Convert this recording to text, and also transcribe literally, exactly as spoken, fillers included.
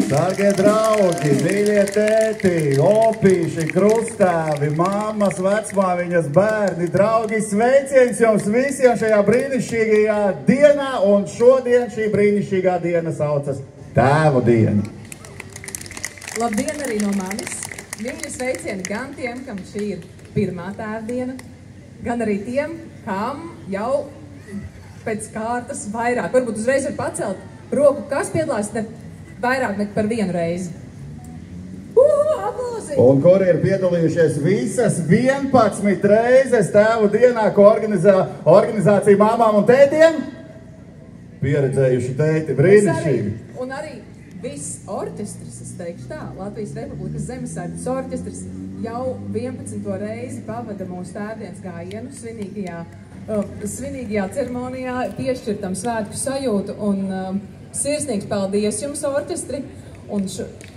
Dārgie draugi, mīļie tēti, opīši, krustāvi, mammas, vecmāmiņas, bērni, draugi, sveiciens jums visiem šajā brīnišķīgajā dienā, un šodien šī brīnišķīgā diena saucas Tēvu dienu. Labdien arī no manis. Mīļi sveicieni gan tiem, kam šī ir pirmā Tēva diena, gan arī tiem, kam jau pēc kārtas vairāk. Varbūt uzreiz var pacelt roku, kas piedalās ne vairāk nekā par vienu reizi. Uh, aplausi! Un kuri ir piedalījušies visas vienpadsmit reizes Tēvu dienā, ko organizē organizācija mamām un tētiem? Pieredzējuši tēti, brīnišķīgi. Un arī viss orķestris, es teikšu tā, Latvijas Republikas Zemesardzes orķestris jau vienpadsmito reizi pavada mūsu tēvdienas gājienu svinīgajā, uh, svinīgajā ceremonijā, piešķirtam svētku sajūtu un uh, sirsnīgs paldies jums, orķestri! Un šo,